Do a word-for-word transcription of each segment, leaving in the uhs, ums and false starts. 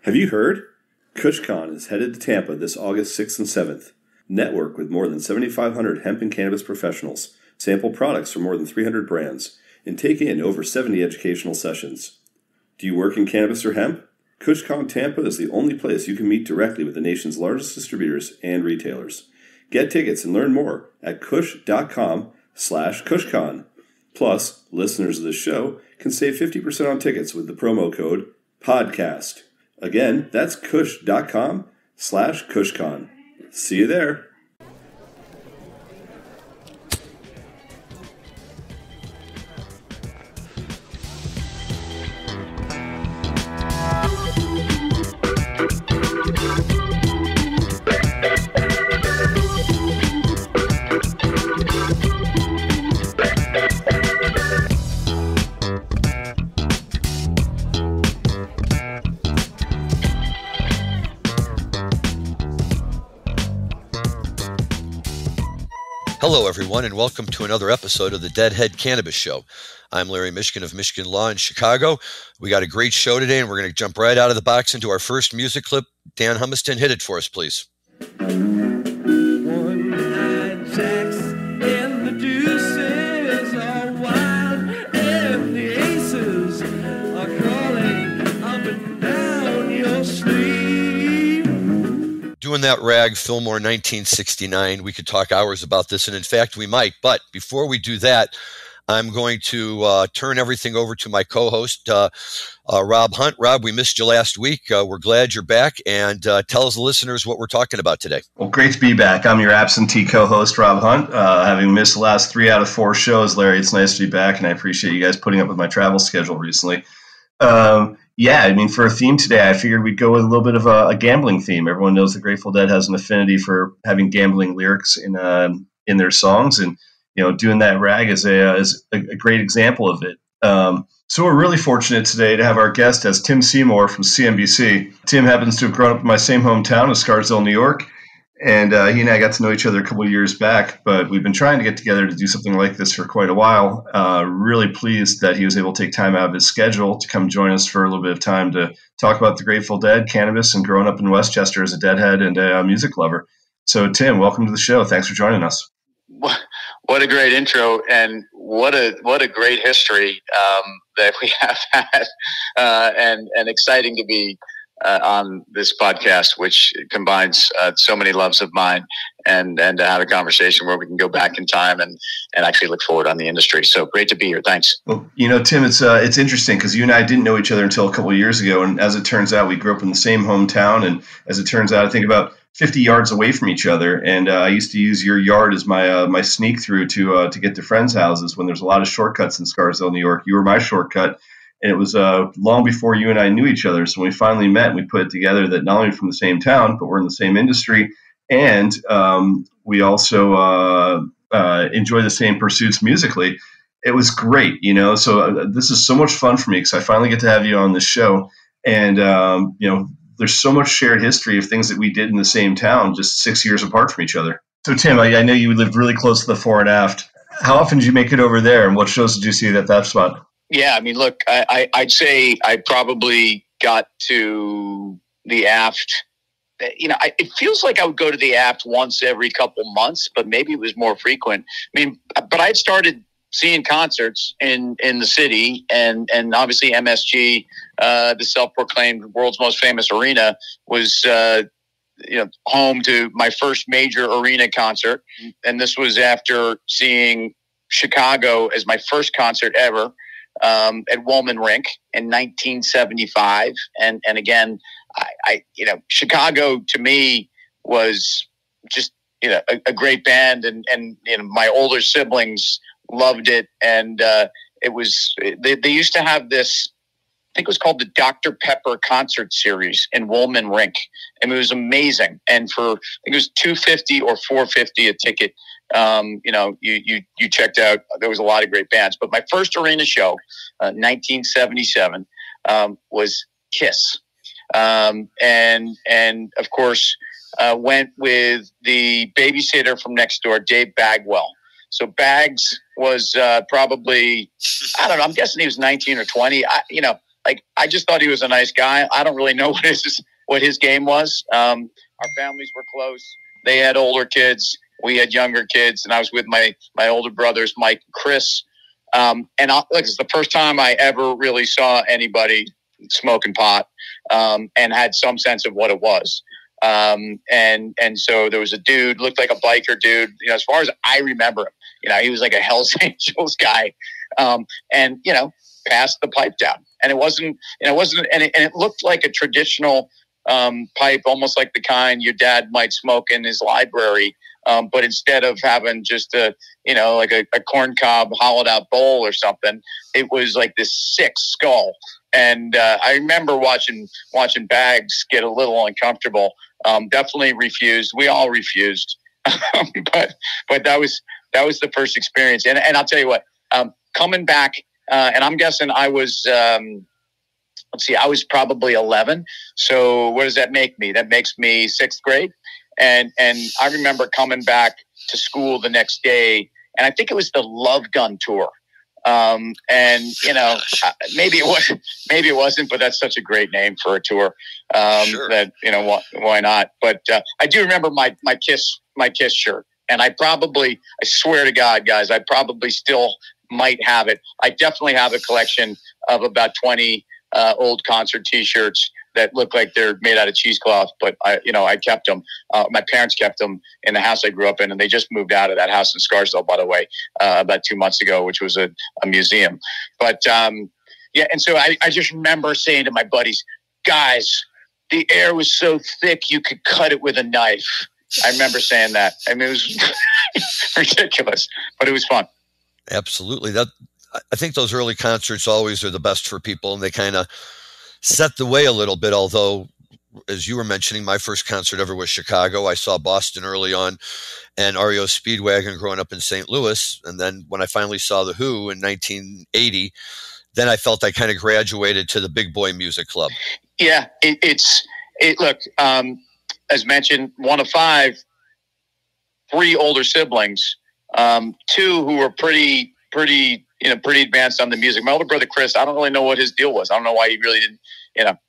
Have you heard? KushCon is headed to Tampa this August sixth and seventh. Network with more than seventy-five hundred hemp and cannabis professionals, sample products from more than three hundred brands, and take in over seventy educational sessions. Do you work in cannabis or hemp? KushCon Tampa is the only place you can meet directly with the nation's largest distributors and retailers. Get tickets and learn more at kush.com slash KushCon. Plus, listeners of this show can save fifty percent on tickets with the promo code PODCAST. Again, that's kush.com slash KushCon. See you there. Hello, everyone, and welcome to another episode of the Deadhead Cannabis Show. I'm Larry Mishkin of Michigan Law in Chicago. We got a great show today, and we're going to jump right out of the box into our first music clip. Dan Humiston, hit it for us, please. One night jacks and the deuces are wild, and the aces are crawling up and down your sleeve. Doing that rag, Fillmore nineteen sixty-nine. We could talk hours about this, and in fact, we might. But before we do that, I'm going to uh, turn everything over to my co-host, uh, uh, Rob Hunt. Rob, we missed you last week. Uh, we're glad you're back, and uh, tell us, the listeners, what we're talking about today. Well, great to be back. I'm your absentee co-host, Rob Hunt. Uh, having missed the last three out of four shows, Larry, it's nice to be back, and I appreciate you guys putting up with my travel schedule recently. Um, yeah, I mean, for a theme today, I figured we'd go with a little bit of a, a gambling theme. Everyone knows the Grateful Dead has an affinity for having gambling lyrics in uh, in their songs, and you know, doing that rag is a is a, a great example of it. Um, so we're really fortunate today to have our guest as Tim Seymour from C N B C. Tim happens to have grown up in my same hometown of Scarsdale, New York, and uh, he and I got to know each other a couple of years back, but we've been trying to get together to do something like this for quite a while. Uh, really pleased that he was able to take time out of his schedule to come join us for a little bit of time to talk about the Grateful Dead, cannabis, and growing up in Westchester as a Deadhead and a music lover. So, Tim, welcome to the show. Thanks for joining us. What a great intro, and what a what a great history um, that we have had, uh, and and exciting to be uh, on this podcast, which combines uh, so many loves of mine, and and to have a conversation where we can go back in time and and actually look forward on the industry. So great to be here. Thanks. Well, you know, Tim, it's uh, it's interesting because you and I didn't know each other until a couple of years ago, and as it turns out, we grew up in the same hometown, and as it turns out, I think about fifty yards away from each other, and uh, I used to use your yard as my uh, my sneak through to uh, to get to friends' houses when there's a lot of shortcuts in Scarsdale, New York. You were my shortcut, and it was uh, long before you and I knew each other. So when we finally met, we put it together that not only from the same town, but we're in the same industry, and um, we also uh, uh, enjoy the same pursuits musically. It was great, you know. So uh, this is so much fun for me because I finally get to have you on this show, and um, you know. There's so much shared history of things that we did in the same town, just six years apart from each other. So, Tim, I, I know you lived really close to the fore and aft. How often did you make it over there, and what shows did you see at that spot? Yeah, I mean, look, I, I, I'd say I probably got to the aft. You know, I, it feels like I would go to the aft once every couple months, but maybe it was more frequent. I mean, but I had started seeing concerts in, in the city, and, and obviously M S G, uh, the self-proclaimed world's most famous arena, was uh, you know home to my first major arena concert. And this was after seeing Chicago as my first concert ever um, at Woolman Rink in nineteen seventy-five. And and again, I, I you know Chicago to me was just you know a, a great band, and and you know my older siblings loved it, and uh, it was they, they used to have this, I think it was called the Doctor Pepper concert series in Woolman Rink, and it was amazing. And for I think it was two fifty or four fifty a ticket. Um, you know, you you you checked out. There was a lot of great bands, but my first arena show, uh, nineteen seventy-seven, um, was Kiss, um, and and of course uh, went with the babysitter from next door, Dave Bagwell. So Bags was uh, probably, I don't know, I'm guessing he was nineteen or twenty. I, you know, like, I just thought he was a nice guy. I don't really know what his, what his game was. Um, our families were close. They had older kids. We had younger kids. And I was with my, my older brothers, Mike and Chris. Um, and I, like, it's the first time I ever really saw anybody smoking pot, um, and had some sense of what it was. Um, and, and so there was a dude, looked like a biker dude, you know, as far as I remember him, you know, he was like a Hell's Angels guy. Um, and, you know, passed the pipe down, and it wasn't, and it wasn't, and it, and it looked like a traditional, um, pipe, almost like the kind your dad might smoke in his library. Um, but instead of having just a, you know, like a, a corn cob hollowed out bowl or something, it was like this sick skull. And uh, I remember watching watching Bags get a little uncomfortable. Um, definitely refused. We all refused, but but that was that was the first experience. And and I'll tell you what, um, coming back, uh, and I'm guessing I was. Um, let's see, I was probably eleven. So what does that make me? That makes me sixth grade. And and I remember coming back to school the next day, and I think it was the Love Gun tour. Um, and you know, maybe it was, maybe it wasn't, but that's such a great name for a tour. Um, sure. That, you know, why, why not? But uh, I do remember my my Kiss my Kiss shirt, and I probably, I swear to God, guys, I probably still might have it. I definitely have a collection of about twenty uh, old concert T-shirts that look like they're made out of cheesecloth, but I, you know, I kept them. Uh, my parents kept them in the house I grew up in, and they just moved out of that house in Scarsdale, by the way, uh, about two months ago, which was a, a museum. But um, yeah, and so I, I just remember saying to my buddies, guys, the air was so thick you could cut it with a knife. I remember saying that. I mean, it was ridiculous, but it was fun. Absolutely. That I think those early concerts always are the best for people, and they kind of set the way a little bit, although, as you were mentioning, my first concert ever was Chicago. I saw Boston early on and R E O Speedwagon growing up in Saint Louis. And then when I finally saw The Who in nineteen eighty, then I felt I kind of graduated to the big boy music club. Yeah, it, it's, it. look, um, as mentioned, one of five, three older siblings, um, two who were pretty, pretty, you know, pretty advanced on the music. My older brother, Chris, I don't really know what his deal was. I don't know why he really didn't, you know.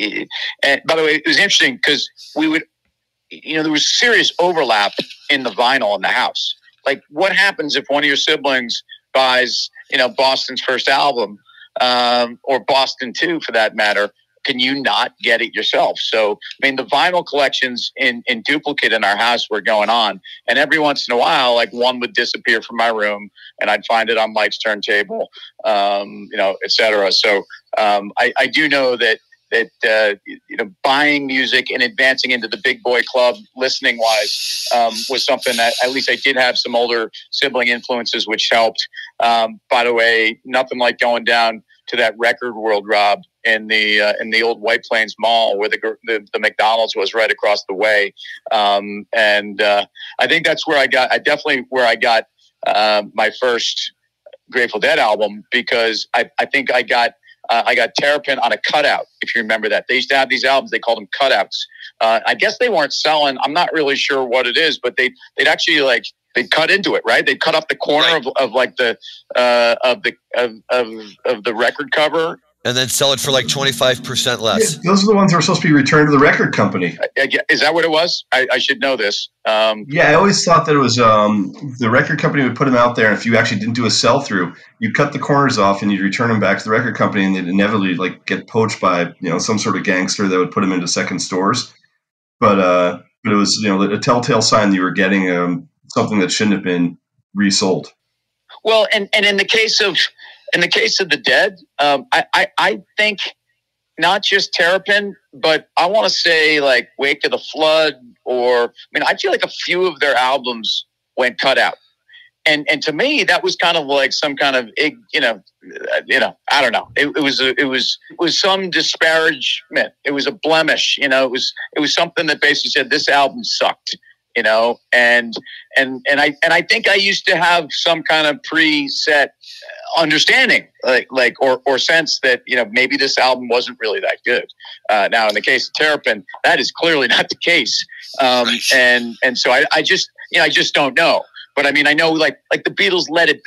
And by the way, it was interesting because we would, you know, there was serious overlap in the vinyl in the house. Like, what happens if one of your siblings buys, you know, Boston's first album, um, or Boston two for that matter? Can you not get it yourself? So, I mean, the vinyl collections in, in duplicate in our house were going on. And every once in a while, like, one would disappear from my room and I'd find it on Mike's turntable, um, you know, et cetera. So um, I, I do know that, that uh, you know, buying music and advancing into the big boy club, listening wise, um, was something that at least I did have some older sibling influences, which helped. Um, by the way, nothing like going down to that Record World, Rob, in the uh, in the old White Plains Mall where the the, the McDonald's was right across the way, um, and uh, I think that's where I got. I definitely where I got uh, my first Grateful Dead album, because I, I think I got uh, I got Terrapin on a cutout. If you remember that, they used to have these albums. They called them cutouts. Uh, I guess they weren't selling. I'm not really sure what it is, but they they'd actually like. They cut into it, right? They cut off the corner right. of, of like the uh, of the of, of of the record cover, and then sell it for like twenty-five percent less. Yeah, those are the ones that were supposed to be returned to the record company. I, I, is that what it was? I, I should know this. Um, yeah, I always thought that it was um, the record company would put them out there, and if you actually didn't do a sell through, you cut the corners off and you'd return them back to the record company, and they'd inevitably like get poached by, you know, some sort of gangster that would put them into second stores. But uh, but it was, you know, a telltale sign that you were getting um, something that shouldn't have been resold. Well, and, and in the case of in the case of the Dead, um, I, I I think not just Terrapin, but I want to say like Wake of the Flood, or I mean, I feel like a few of their albums went cut out, and and to me that was kind of like some kind of, you know, you know, I don't know. It, it was a, it was it was some disparagement. It was a blemish. You know, it was it was something that basically said this album sucked. You know, and and and I and I think I used to have some kind of preset understanding, like like or or sense that, you know, maybe this album wasn't really that good. Uh, now, in the case of Terrapin, that is clearly not the case, um, and and so I, I just you know I just don't know. But I mean, I know like like the Beatles' Let It Be.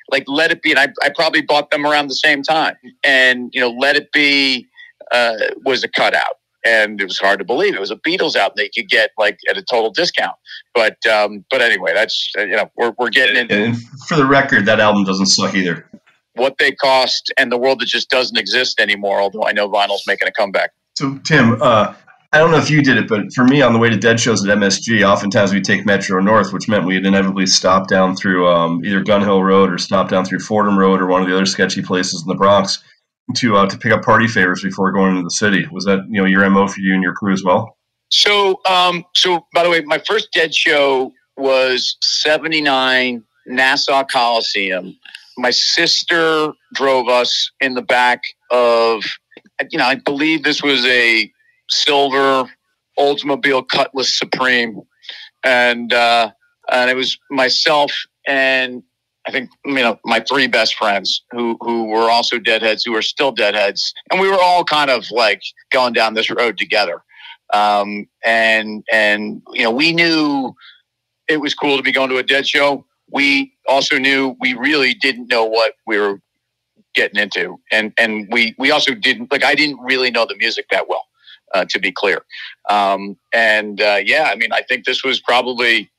like Let It Be, and I, I probably bought them around the same time. And, you know, Let It Be uh, was a cutout. And it was hard to believe it was a Beatles album they could get like at a total discount. But um, but anyway, that's uh, you know we're we're getting into And for the record, that album doesn't suck either. what they cost and the world that just doesn't exist anymore. Although I know vinyl's making a comeback. So Tim, uh, I don't know if you did it, but for me on the way to Dead shows at M S G, oftentimes we'd take Metro North, which meant we'd inevitably stop down through um, either Gun Hill Road or stop down through Fordham Road or one of the other sketchy places in the Bronx to uh, to pick up party favors before going into the city. Was that, you know, your M O for you and your crew as well? So um, so by the way, my first Dead show was seventy-nine Nassau Coliseum. My sister drove us in the back of, you know, I believe this was a silver Oldsmobile Cutlass Supreme, and uh, and it was myself and I think, you know, my three best friends who who were also Deadheads, who are still Deadheads, and we were all kind of like going down this road together. Um, and and you know, we knew it was cool to be going to a Dead show. We also knew we really didn't know what we were getting into, and and we we also didn't like I didn't really know the music that well. Uh, to be clear. Um, and uh, yeah, I mean, I think this was probably,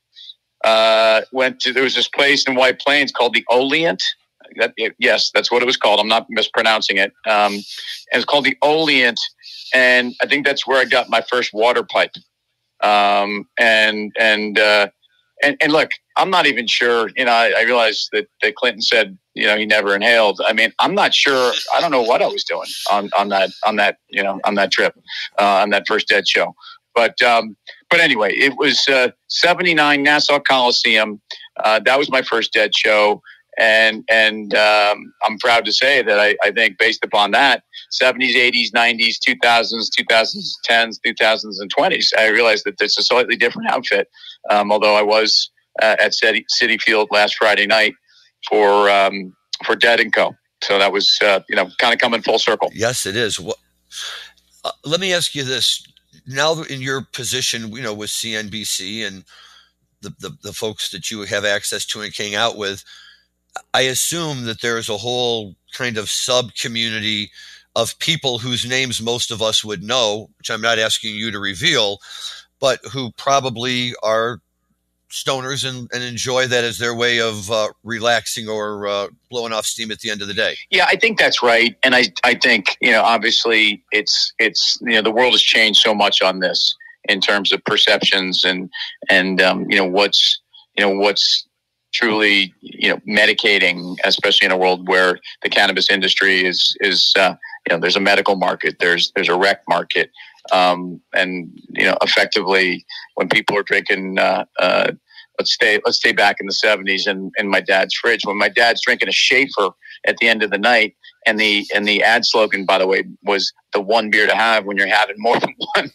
uh, went to, there was this place in White Plains called the Oleant. That, it, yes, that's what it was called. I'm not mispronouncing it. Um, and it's called the Oleant. And I think that's where I got my first water pipe. Um, and, and, uh, and, and look, I'm not even sure, you know, I, I realized that, that Clinton said, you know, he never inhaled. I mean, I'm not sure. I don't know what I was doing on, on that, on that, you know, on that trip, uh, on that first Dead show. But, um, but anyway, it was, uh, seventy-nine Nassau Coliseum. Uh, that was my first Dead show. And, and, um, I'm proud to say that I, I think based upon that, seventies, eighties, nineties, two thousands, twenty tens, two thousands and twenties, I realized that it's a slightly different outfit. Um, although I was uh, at City, City Field last Friday night for um, for Dead and Co. So that was, uh, you know, kind of coming full circle. Yes, it is. Well, uh, let me ask you this. Now in your position, you know, with C N B C and the, the, the folks that you have access to and hang out with, I assume that there is a whole kind of sub-community of people whose names most of us would know, which I'm not asking you to reveal, but who probably are stoners and, and enjoy that as their way of uh, relaxing or uh, blowing off steam at the end of the day. Yeah, I think that's right. And I, I think, you know, obviously it's, it's, you know, the world has changed so much on this in terms of perceptions and, and, um, you know, what's, you know, what's truly, you know, medicating, especially in a world where the cannabis industry is, is, uh, you know, there's a medical market, there's, there's a rec market. Um, and, you know, effectively when people are drinking, uh, uh, let's stay, let's stay back in the seventies and in my dad's fridge, when my dad's drinking a Schaefer at the end of the night, and the, and the ad slogan, by the way, was the one beer to have when you're having more than one.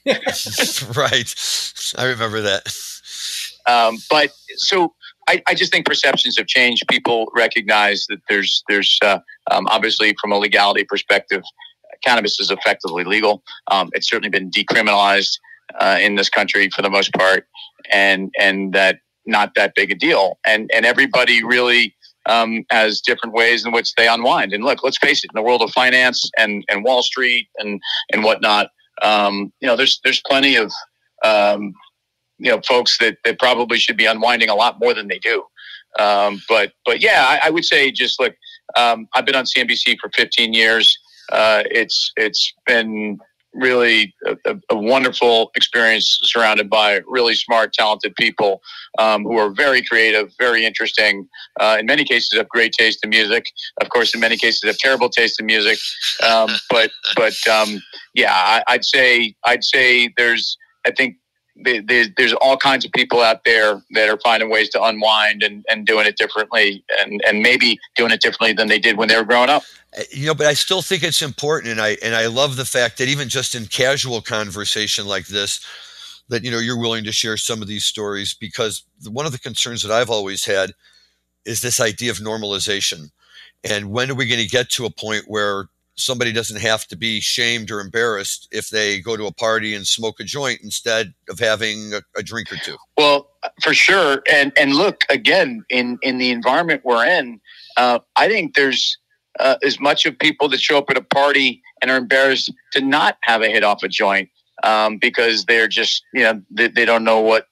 Right. I remember that. Um, but so I, I just think perceptions have changed. People recognize that there's, there's, uh, um, obviously from a legality perspective, cannabis is effectively legal. Um, it's certainly been decriminalized uh, in this country for the most part, and and that not that big a deal. And and everybody really um, has different ways in which they unwind. And look, let's face it, in the world of finance and, and Wall Street and and whatnot, um, you know, there's there's plenty of um, you know folks that, that probably should be unwinding a lot more than they do. Um, but but yeah, I, I would say just look, um, I've been on C N B C for fifteen years. Uh, it's it's been really a, a wonderful experience surrounded by really smart, talented people um, who are very creative, very interesting. Uh, in many cases, have great taste in music. Of course, in many cases, have terrible taste in music. Um, but but um, yeah, I, I'd say I'd say there's I think. There's, there's all kinds of people out there that are finding ways to unwind and, and doing it differently and, and maybe doing it differently than they did when they were growing up. You know, but I still think it's important. And I, and I love the fact that even just in casual conversation like this, that, you know, you're willing to share some of these stories, because one of the concerns that I've always had is this idea of normalization. And when are we going to get to a point where somebody doesn't have to be shamed or embarrassed if they go to a party and smoke a joint instead of having a, a drink or two. Well, for sure. And and look, again, in, in the environment we're in, uh, I think there's uh, as much of people that show up at a party and are embarrassed to not have a hit off a joint um, because they're just, you know, they, they don't know what,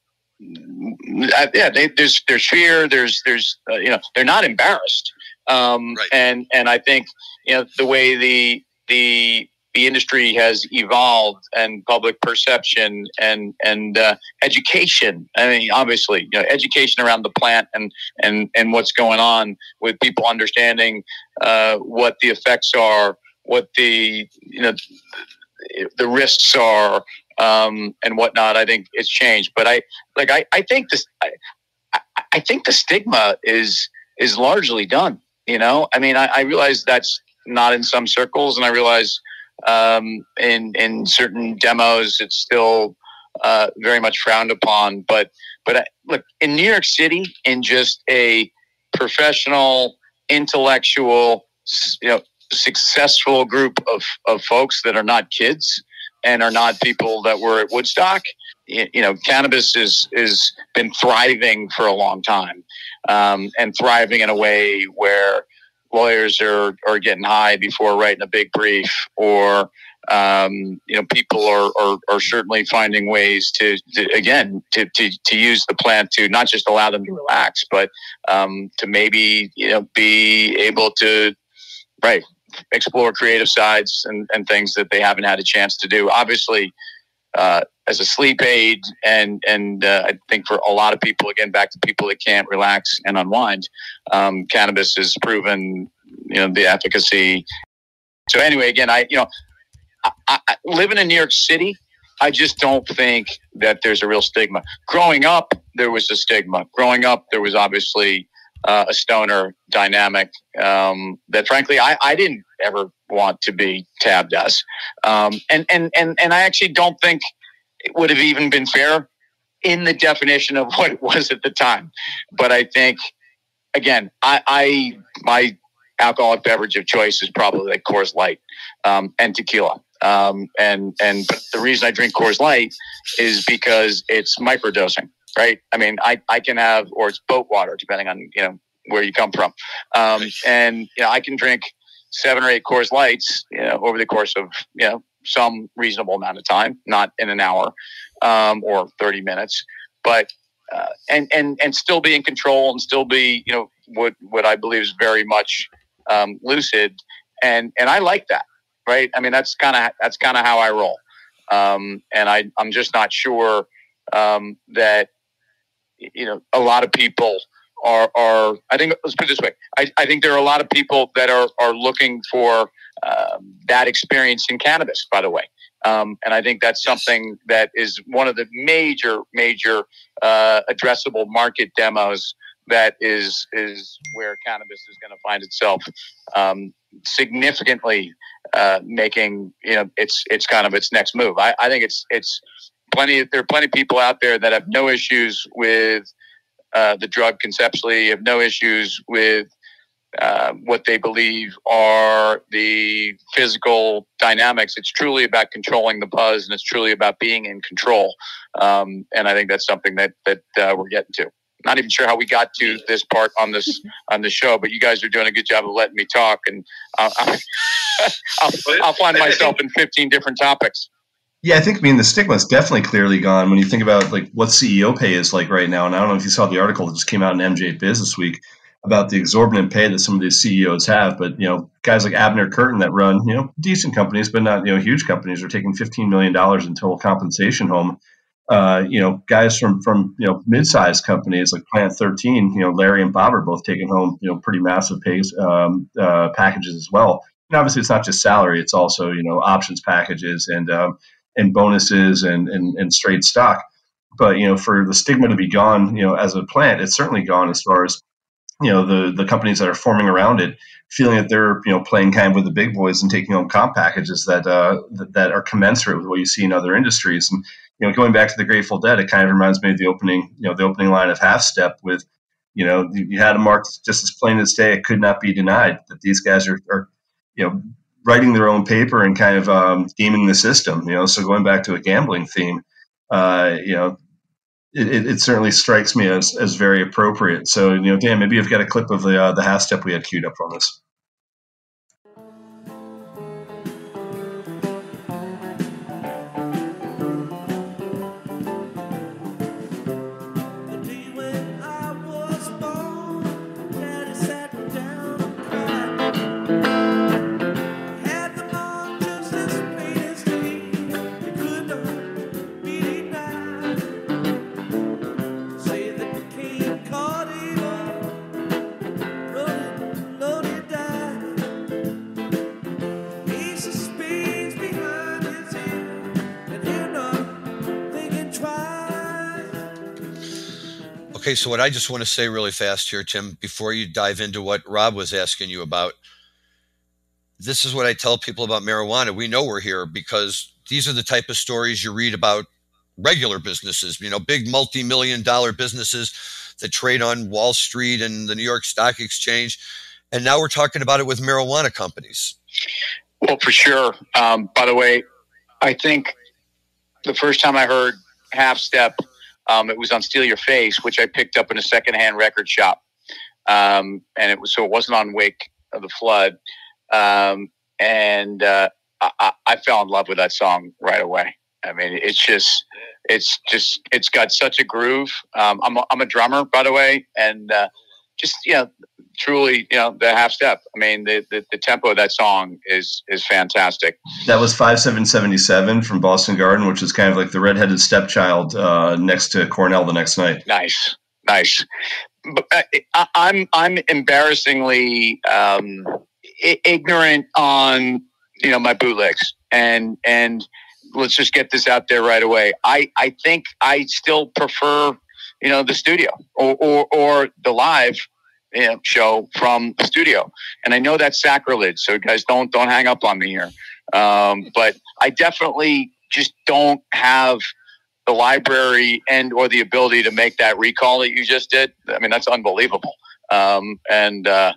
uh, yeah, they, there's there's fear, there's, there's uh, you know, they're not embarrassed. Um, Right. And and I think, you know, the way the the the industry has evolved and public perception and and uh, education. I mean, obviously, you know, education around the plant and and and what's going on with people understanding uh, what the effects are, what the you know the risks are, um, and whatnot. I think it's changed, but I like I I think this I, I, I think the stigma is is largely done. You know, I mean, I, I realize that's not in some circles, and I realize um, in in certain demos it's still uh, very much frowned upon. But but I, look, in New York City, in just a professional, intellectual, you know, successful group of of folks that are not kids and are not people that were at Woodstock, you, you know, cannabis is is been thriving for a long time. Um, and thriving in a way where lawyers are, are getting high before writing a big brief, or um, you know, people are, are, are certainly finding ways to, to again to, to, to use the plant to not just allow them to relax, but um, to maybe you know be able to right explore creative sides and, and things that they haven't had a chance to do. Obviously, uh, as a sleep aid, and and uh, I think for a lot of people, again, back to people that can't relax and unwind, um, cannabis has proven, you know, the efficacy. So anyway, again, I you know, I, I, living in New York City, I just don't think that there's a real stigma. Growing up, there was a stigma. Growing up, there was obviously uh, a stoner dynamic um, that, frankly, I, I didn't ever want to be tabbed as, um, and and and and I actually don't think it would have even been fair in the definition of what it was at the time. But I think, again, I, I my alcoholic beverage of choice is probably like Coors Light um, and tequila. Um, and and but the reason I drink Coors Light is because it's microdosing, right? I mean, I, I can have, or it's boat water, depending on you know where you come from. Um, and you know, I can drink seven or eight Coors Lights, you know, over the course of you know. some reasonable amount of time, not in an hour um, or thirty minutes, but uh, and and and still be in control and still be you know what what I believe is very much um, lucid, and and I like that, right? I mean that's kind of that's kind of how I roll, um, and I I'm just not sure um, that you know a lot of people are are I think let's put it this way, I, I think there are a lot of people that are are looking for Um, that experience in cannabis, by the way. Um, and I think that's something that is one of the major, major uh, addressable market demos that is is where cannabis is going to find itself um, significantly uh, making, you know, it's it's kind of its next move. I, I think it's it's plenty. There are plenty of people out there that have no issues with uh, the drug conceptually, have no issues with Uh, what they believe are the physical dynamics. It's truly about controlling the buzz, and it's truly about being in control. Um, and I think that's something that that uh, we're getting to. Not even sure how we got to this part on this on the show, but you guys are doing a good job of letting me talk, and I'll, I'll, I'll, I'll find myself in fifteen different topics. Yeah, I think, I mean, the stigma is definitely clearly gone when you think about like what C E O pay is like right now. And I don't know if you saw the article that just came out in M J Biz this week about the exorbitant pay that some of these C E Os have. But, you know, guys like Abner Curtin that run, you know, decent companies, but not, you know, huge companies are taking fifteen million dollars in total compensation home. Uh, you know, guys from, from, you know, mid-sized companies like Plant thirteen, you know, Larry and Bob are both taking home, you know, pretty massive pays, um, uh, packages as well. And obviously it's not just salary, it's also, you know, options packages and, um, and bonuses and, and, and straight stock. But, you know, for the stigma to be gone, you know, as a plant, it's certainly gone as far as, you know, the, the companies that are forming around it, feeling that they're, you know, playing kind of with the big boys and taking home comp packages that, uh, that, that are commensurate with what you see in other industries. And, you know, going back to the Grateful Dead, it kind of reminds me of the opening, you know, the opening line of Half Step with, you know, you had a mark just as plain as day. It could not be denied that these guys are, are, you know, writing their own paper and kind of um, gaming the system. You know, so going back to a gambling theme, uh, you know, it, it certainly strikes me as as very appropriate. So, you know, Dan, maybe you've got a clip of the uh, the half step we had queued up on this. Okay, so what I just want to say really fast here, Tim, before you dive into what Rob was asking you about, this is what I tell people about marijuana. We know we're here because these are the type of stories you read about regular businesses, you know, big multi-million dollar businesses that trade on Wall Street and the New York Stock Exchange. And now we're talking about it with marijuana companies. Well, for sure. Um, by the way, I think the first time I heard Half Step, Um, it was on Steal Your Face, which I picked up in a secondhand record shop. Um, and it was, so it wasn't on Wake of the Flood. Um, and, uh, I, I fell in love with that song right away. I mean, it's just, it's just, it's got such a groove. Um, I'm a, I'm a drummer, by the way. And, uh, just, you know, truly, you know, the half step. I mean, the, the, the tempo of that song is, is fantastic. That was five seven seventy-seven from Boston Garden, which is kind of like the redheaded stepchild uh, next to Cornell the Next Night. Nice, nice. But I, I'm I'm embarrassingly um, I- ignorant on you know my bootlegs, and and let's just get this out there right away. I, I think I still prefer you know the studio or or, or the live you know, show from the studio, and I know that's sacrilege, so guys don't don't hang up on me here. Um, but I definitely just don't have the library and or the ability to make that recall that you just did. I mean, that's unbelievable. Um, and uh,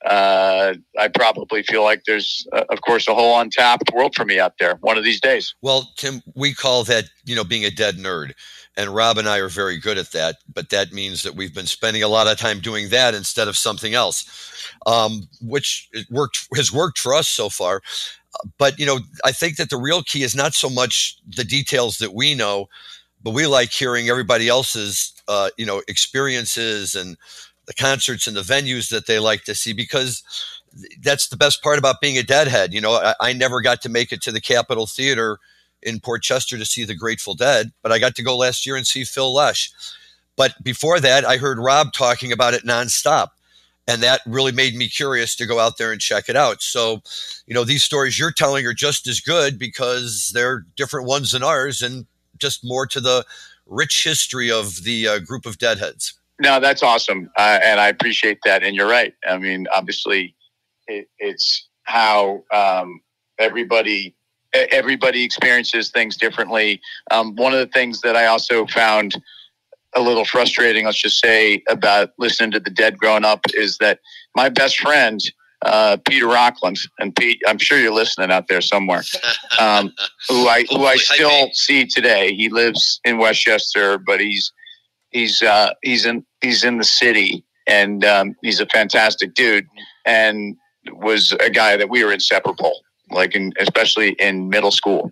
uh, I probably feel like there's, uh, of course, a whole untapped world for me out there one of these days. Well, Tim, we call that, you know, being a dead nerd. And Rob and I are very good at that, but that means that we've been spending a lot of time doing that instead of something else, um, which worked has worked for us so far. But, you know, I think that the real key is not so much the details that we know, but we like hearing everybody else's, uh, you know, experiences and the concerts and the venues that they like to see, because that's the best part about being a deadhead. You know, I, I never got to make it to the Capitol Theater in Port Chester to see the Grateful Dead, but I got to go last year and see Phil Lesh. But before that, I heard Rob talking about it nonstop, and that really made me curious to go out there and check it out. So, you know, these stories you're telling are just as good because they're different ones than ours and just more to the rich history of the uh, group of deadheads. No, that's awesome. Uh, and I appreciate that. And you're right. I mean, obviously it, it's how um, everybody everybody experiences things differently. Um, one of the things that I also found a little frustrating, let's just say, about listening to the Dead growing up is that my best friend, uh, Peter Rockland, and Pete, I'm sure you're listening out there somewhere, um, who I who I still see today. He lives in Westchester, but he's he's uh, he's in he's in the city, and um, he's a fantastic dude, and was a guy that we were inseparable. Like in, especially in middle school.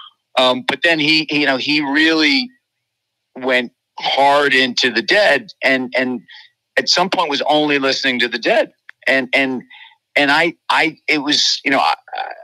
Um, but then he, he, you know, he really went hard into the Dead and, and at some point was only listening to the Dead. And, and, and I, I, it was, you know, I,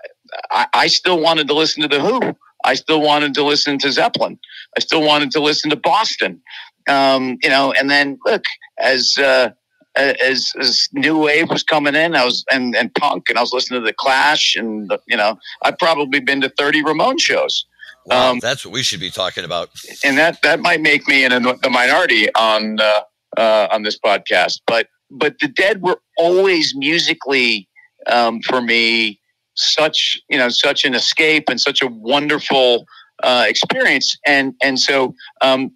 I, I still wanted to listen to the Who. I still wanted to listen to Zeppelin. I still wanted to listen to Boston. Um, you know, and then look, as, uh, As, as new wave was coming in, I was and, and punk, and I was listening to the Clash, and you know, I've probably been to thirty Ramones shows. Wow, um, that's what we should be talking about. And that that might make me in a, the minority on uh, uh, on this podcast. But but the Dead were always musically um, for me such you know such an escape and such a wonderful uh, experience. And and so um,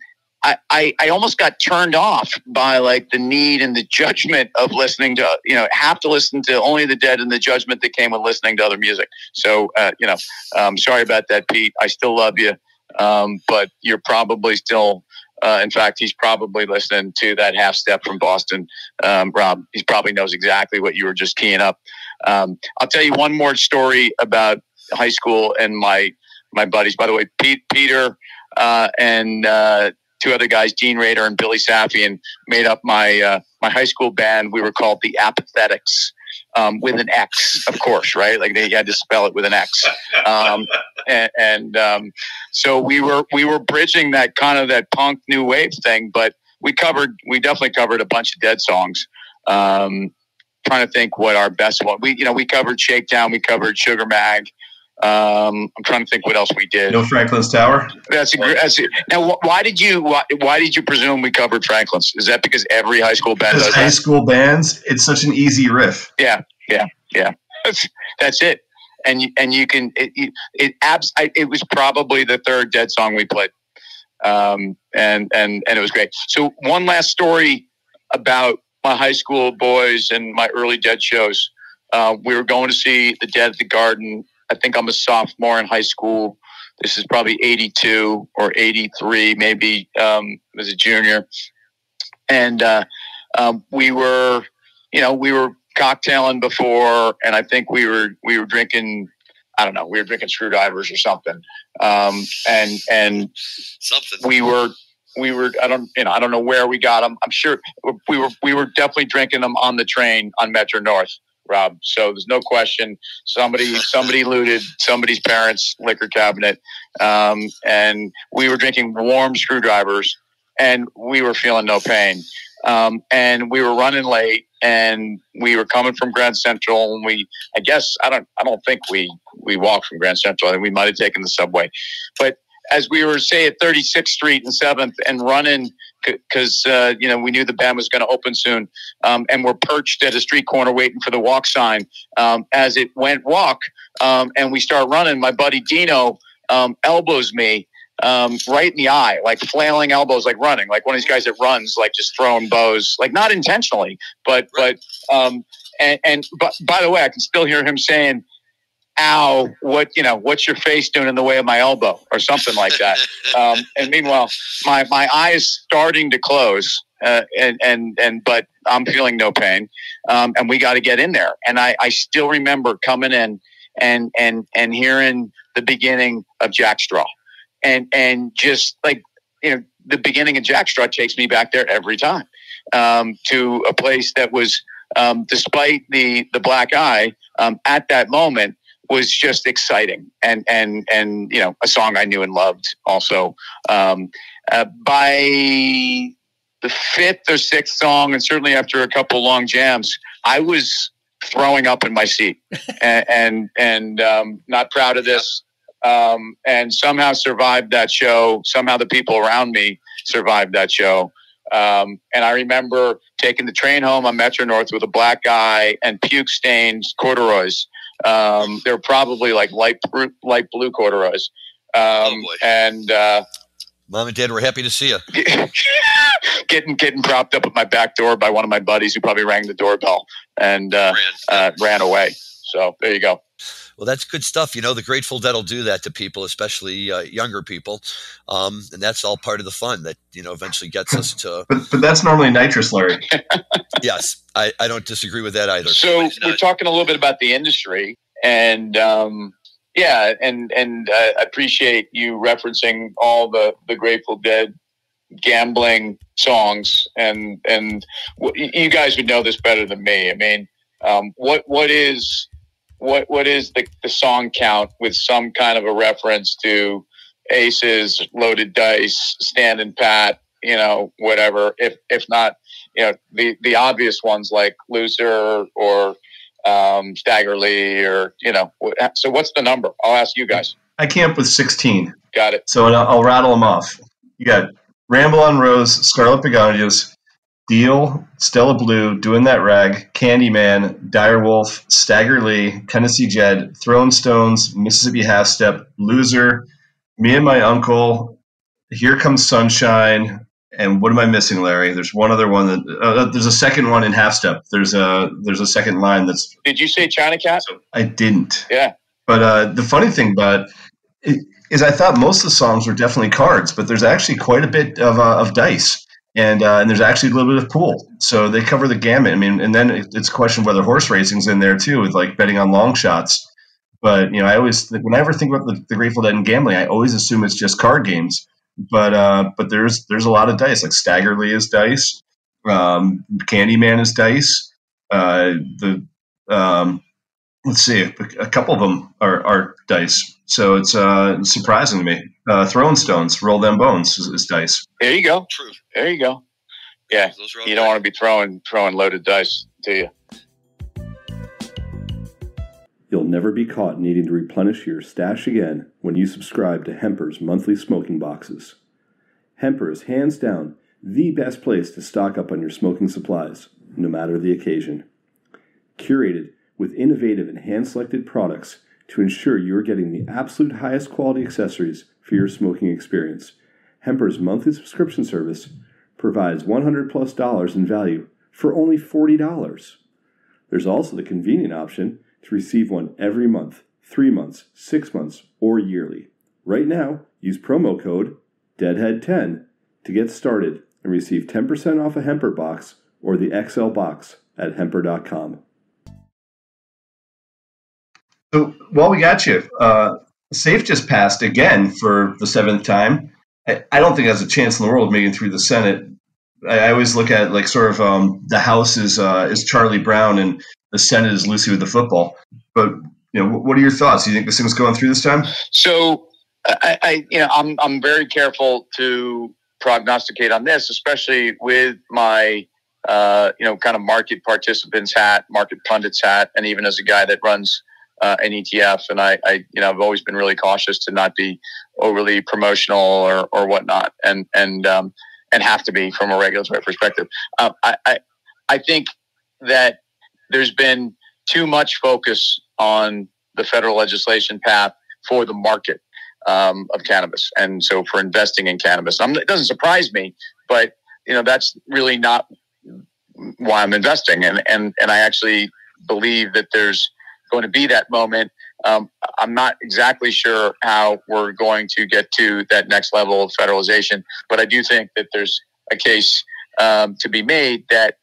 I, I, I almost got turned off by like the need and the judgment of listening to, you know, have to listen to Only the Dead and the judgment that came with listening to other music. So, uh, you know, um, sorry about that, Pete. I still love you. Um, but you're probably still, uh, in fact, he's probably listening to that half step from Boston. Um, Rob, he probably knows exactly what you were just keying up. Um, I'll tell you one more story about high school and my, my buddies. By the way, Pete, Peter, uh, and, uh, two other guys, Gene Rader and Billy Safian, made up my uh, my high school band. We were called the Apathetics, um, with an X, of course, right? Like they had to spell it with an X. Um, and and um, so we were we were bridging that kind of that punk new wave thing, but we covered we definitely covered a bunch of Dead songs. Um, trying to think what our best one. We you know we covered Shakedown, we covered Sugar Mag. Um, I'm trying to think what else we did. No Franklin's Tower. That's a great. That's a, now, wh- why did you? Why, why did you presume we covered Franklin's? Is that because every high school band Because does high that? school bands, it's such an easy riff. Yeah, yeah, yeah. That's that's it. And you, and you can it it, it abs. I, it was probably the third Dead song we played, um, and and and it was great. So one last story about my high school boys and my early Dead shows. Uh, we were going to see the Dead at the Garden. I think I'm a sophomore in high school. This is probably eighty-two or eighty-three, maybe um, as a junior. And uh, um, we were, you know, we were cocktailing before, and I think we were we were drinking. I don't know, we were drinking screwdrivers or something. Um, and and Something. we were we were I don't you know I don't know where we got them. I'm sure we were we were definitely drinking them on the train on Metro North, Rob. So there's no question somebody somebody looted somebody's parents' liquor cabinet, um, and we were drinking warm screwdrivers, and we were feeling no pain, um, and we were running late, and we were coming from Grand Central, and we I guess I don't I don't think we we walked from Grand Central. I think we might have taken the subway, but as we were say at thirty-sixth Street and seventh and running. Because, uh, you know, we knew the band was going to open soon. Um, and we're perched at a street corner waiting for the walk sign. Um, as it went walk um, and we start running, my buddy Dino um, elbows me um, right in the eye, like flailing elbows, like running, like one of these guys that runs, like just throwing bows, like not intentionally. But, but, um, and, and but, by the way, I can still hear him saying, ow, what, you know, what's your face doing in the way of my elbow or something like that. Um, and meanwhile, my, my eye is starting to close uh, and, and, and, but I'm feeling no pain. Um, and we got to get in there. And I, I still remember coming in and, and, and hearing the beginning of Jackstraw and, and just like, you know, the beginning of Jackstraw takes me back there every time um, to a place that was, um, despite the, the black eye um, at that moment, was just exciting and, and, and, you know, a song I knew and loved also. Um, uh, by the fifth or sixth song, and certainly after a couple long jams, I was throwing up in my seat and, and, and um, not proud of this. Um, and somehow survived that show. Somehow the people around me survived that show. Um, and I remember taking the train home on Metro North with a black eye and puke stained corduroys. Um, they're probably like light, light blue corduroys. Um, oh and, uh, Mom and Dad were happy to see you. getting, getting propped up at my back door by one of my buddies who probably rang the doorbell and, uh, ran, uh, ran away. So there you go. Well, that's good stuff. You know, the Grateful Dead will do that to people, especially uh, younger people. Um, and that's all part of the fun that, you know, eventually gets us to. But, but that's normally nitrous, Larry. Yes, I, I don't disagree with that either. So we're talking a little bit about the industry and, um, yeah, and, and uh, I appreciate you referencing all the, the Grateful Dead gambling songs and, and w- you guys would know this better than me. I mean, um, what, what is, What what is the, the song count with some kind of a reference to Aces, Loaded Dice, Standing Pat, you know, whatever. If if not, you know, the, the obvious ones like Loser or um, Stagger Lee or, you know. So what's the number? I'll ask you guys. I came up with sixteen. Got it. So I'll, I'll rattle them off. You got Ramble on Rose, Scarlet Begonias, Deal, Stella Blue, Doing That Rag, Candyman, Direwolf, Stagger Lee, Tennessee Jed, Throwing Stones, Mississippi Half Step, Loser, Me and My Uncle, Here Comes Sunshine, And what am I missing, Larry? There's one other one that uh, there's a second one in Half Step. There's a there's a second line that's. Did you say China Cat? I didn't. Yeah. But uh, the funny thing about it is, I thought most of the songs were definitely cards, but there's actually quite a bit of uh, of dice, and uh, and there's actually a little bit of pool. So they cover the gamut. I mean, and then it's a question of whether horse racing's in there too, with like betting on long shots. But you know, I always whenever I think about the, the Grateful Dead and gambling, I always assume it's just card games. But uh, but there's there's a lot of dice. Like Staggerly is dice, um, Candyman is dice. Uh, the um, let's see, a, a couple of them are, are dice. So it's uh, surprising to me. Uh, Throwing Stones, Roll Them Bones is, is dice. There you go. True. There you go. Yeah, you don't want to be throwing throwing loaded dice, do you? You'll never be caught needing to replenish your stash again when you subscribe to Hemper's monthly smoking boxes. Hemper is hands down the best place to stock up on your smoking supplies, no matter the occasion. Curated with innovative and hand-selected products to ensure you're getting the absolute highest quality accessories for your smoking experience, Hemper's monthly subscription service provides one hundred plus dollars in value for only forty dollars. There's also the convenient option to receive one every month, three months, six months, or yearly. Right now, use promo code Deadhead ten to get started and receive ten percent off a Hemper box or the X L box at hemper dot com. So while we got you, uh, SAFE just passed again for the seventh time. I, I don't think it has a chance in the world of making it through the Senate. I, I always look at like sort of um, the House is uh, is Charlie Brown and the Senate is Lucy with the football. But you know, what are your thoughts? Do you think this thing's going through this time? So I, I you know, I'm I'm very careful to prognosticate on this, especially with my uh, you know kind of market participants hat, market pundits hat, and even as a guy that runs uh, an E T F, and I, I you know I've always been really cautious to not be overly promotional or or whatnot, and and um, and have to be from a regulatory perspective. Um, I, I I think that there's been too much focus on the federal legislation path for the market um, of cannabis, and so for investing in cannabis. I'm, it doesn't surprise me, but you know that's really not why I'm investing, and and and I actually believe that there's going to be that moment. Um, I'm not exactly sure how we're going to get to that next level of federalization, but I do think that there's a case um, to be made that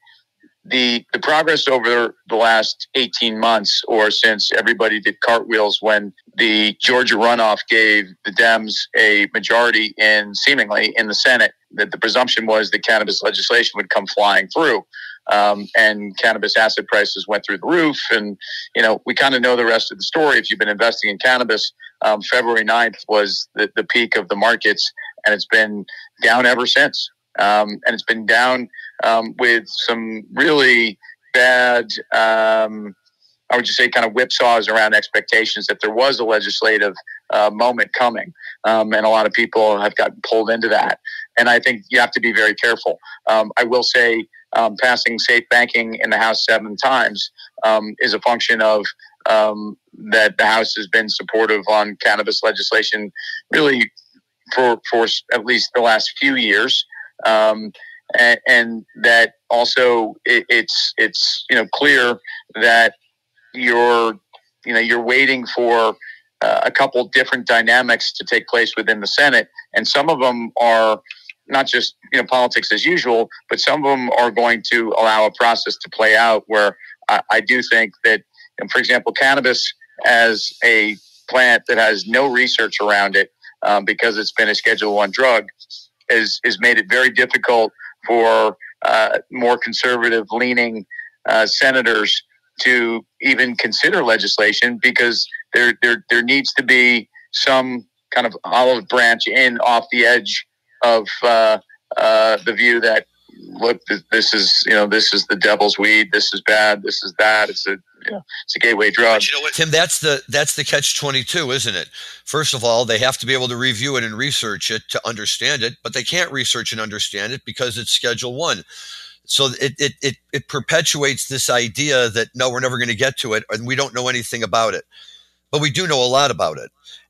the the progress over the last eighteen months, or since everybody did cartwheels when the Georgia runoff gave the Dems a majority in seemingly in the Senate, that the presumption was that cannabis legislation would come flying through. Um, and cannabis asset prices went through the roof. And, you know, we kind of know the rest of the story. If you've been investing in cannabis, um, February ninth was the, the peak of the markets, and it's been down ever since. Um, and it's been down um, with some really bad, um, I would just say, kind of whipsaws around expectations that there was a legislative uh, moment coming. Um, and a lot of people have gotten pulled into that. And I think you have to be very careful. Um, I will say, Um, passing safe banking in the House seven times um, is a function of um, that the House has been supportive on cannabis legislation really for for at least the last few years, um, and, and that also it, it's it's you know clear that you're you know you're waiting for uh, a couple different dynamics to take place within the Senate, and some of them are not just, you know, politics as usual, but some of them are going to allow a process to play out where I, I do think that, you know, for example, cannabis as a plant that has no research around it um, because it's been a Schedule One drug is, is made it very difficult for uh, more conservative leaning uh, senators to even consider legislation because there, there, there needs to be some kind of olive branch in off the edge of uh, uh, the view that, look, this is, you know, this is the devil's weed. This is bad. This is that. It's a, you know, it's a gateway drug. But you know what, Tim? That's the that's the catch twenty-two, isn't it? First of all, they have to be able to review it and research it to understand it, but they can't research and understand it because it's Schedule One. So it it it, it perpetuates this idea that no, we're never going to get to it, and we don't know anything about it, but we do know a lot about it.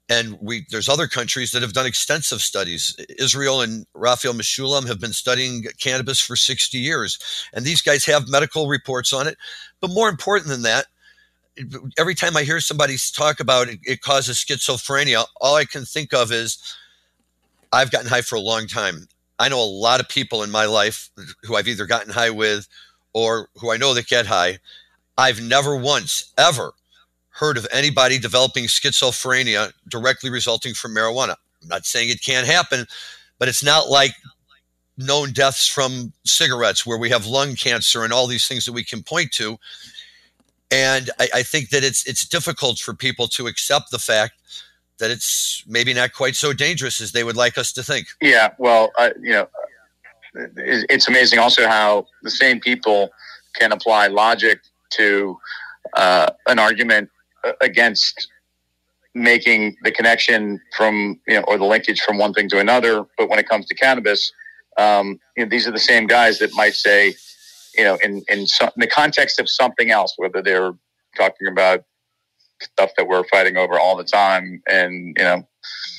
And we there's other countries that have done extensive studies. Israel and Raphael Mechoulam have been studying cannabis for sixty years. And these guys have medical reports on it. But more important than that, every time I hear somebody talk about it, it causes schizophrenia, all I can think of is I've gotten high for a long time. I know a lot of people in my life who I've either gotten high with or who I know that get high. I've never once, ever heard of anybody developing schizophrenia directly resulting from marijuana. I'm not saying it can't happen, but it's not like known deaths from cigarettes where we have lung cancer and all these things that we can point to. And I, I think that it's it's difficult for people to accept the fact that it's maybe not quite so dangerous as they would like us to think. Yeah, well, uh, you know, it's amazing also how the same people can apply logic to uh, an argument against making the connection from, you know, or the linkage from one thing to another. But when it comes to cannabis, um, you know, these are the same guys that might say, you know, in, in, some, in the context of something else, whether they're talking about stuff that we're fighting over all the time and, you know,